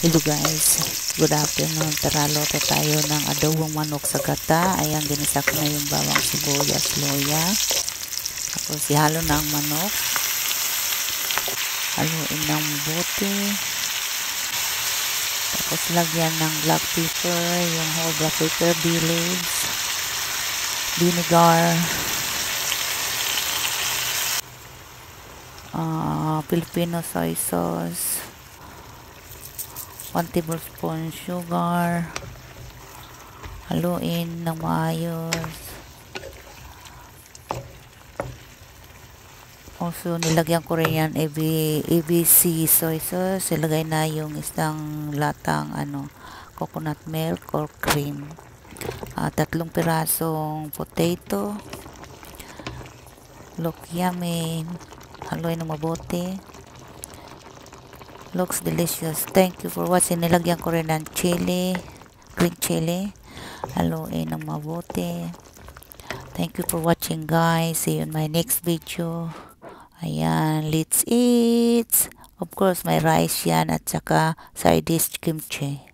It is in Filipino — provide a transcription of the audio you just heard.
Hello guys, good afternoon. Tara, luto tayo ng adobong manok sa gata. Ayan, ginisa ko na yung bawang sibuyas, loya. Tapos ihalo na ang manok. Haluin ng mabuti. Tapos lagyan ng black pepper, yung whole black pepper, bay leaves, vinegar, Filipino soy sauce, 1 tablespoon sugar. Haluin ng maayos. Also, nilagyan ko rin yan ABC soy sauce. Ilagay na yung isang latang coconut milk or cream. 3 pirasong potato. Look yummy. Haluin ng mabuti. Looks delicious. Thank you for watching. Nilagyan ko rin ng chili, green chili. Haluin ng mabuti. Thank you for watching guys. See you in my next video. Ayan, let's eat. Of course, may rice yan at saka side dish kimchi.